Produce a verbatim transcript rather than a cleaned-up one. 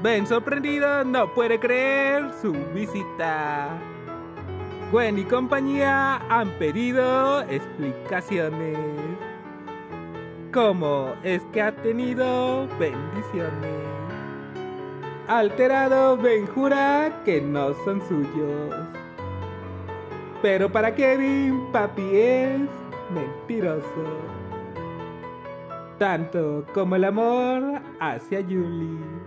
Ben, sorprendido, no puede creer su visita. Gwen y compañía han pedido explicaciones. ¿Cómo es que ha tenido bendiciones? Alterado, Ben jura que no son suyos. Pero para Kevin, papi es mentiroso. Tanto como el amor hacia Julie.